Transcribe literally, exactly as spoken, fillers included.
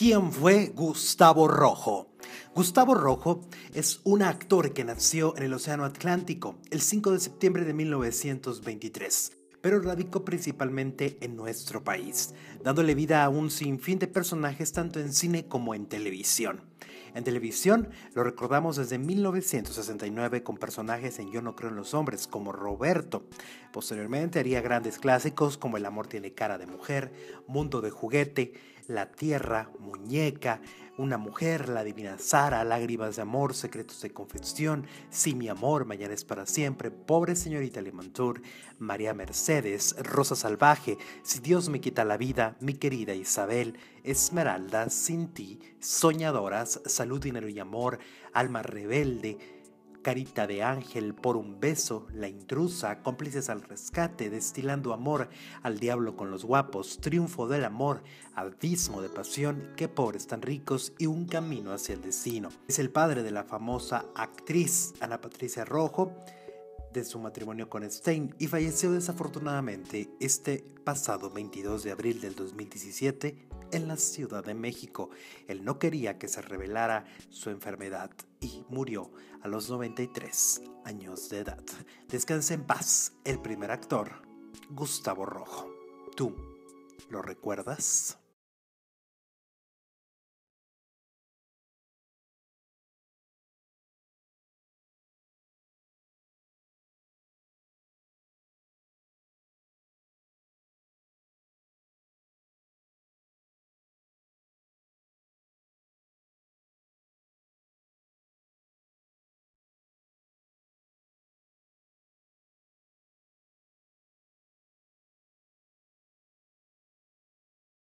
¿Quién fue Gustavo Rojo? Gustavo Rojo es un actor que nació en el Océano Atlántico el cinco de septiembre de mil novecientos veintitrés, pero radicó principalmente en nuestro país, dándole vida a un sinfín de personajes tanto en cine como en televisión. En televisión lo recordamos desde mil novecientos sesenta y nueve con personajes en Yo no creo en los hombres como Roberto. Posteriormente haría grandes clásicos como El amor tiene cara de mujer, Mundo de juguete, La tierra, Muñeca, Una mujer, La divina Sara, Lágrimas de amor, Secretos de confesión, Sí mi amor, Mañana es para siempre, Pobre señorita Limantour, María Mercedes, Rosa salvaje, Si Dios me quita la vida, Mi querida Isabel, Esmeralda, Sin ti, Soñadoras, Salud, dinero y amor, Alma rebelde, Carita de ángel, Por un beso, La intrusa, Cómplices al rescate, Destilando amor, Al diablo con los guapos, Triunfo del amor, Abismo de pasión, Qué pobres tan ricos y Un camino hacia el destino. Es el padre de la famosa actriz Ana Patricia Rojo, de su matrimonio con Stein, y falleció desafortunadamente este pasado veintidós de abril del dos mil diecisiete en la Ciudad de México. Él no quería que se revelara su enfermedad y murió a los noventa y tres años de edad. Descanse en paz el primer actor, Gustavo Rojo. ¿Tú lo recuerdas?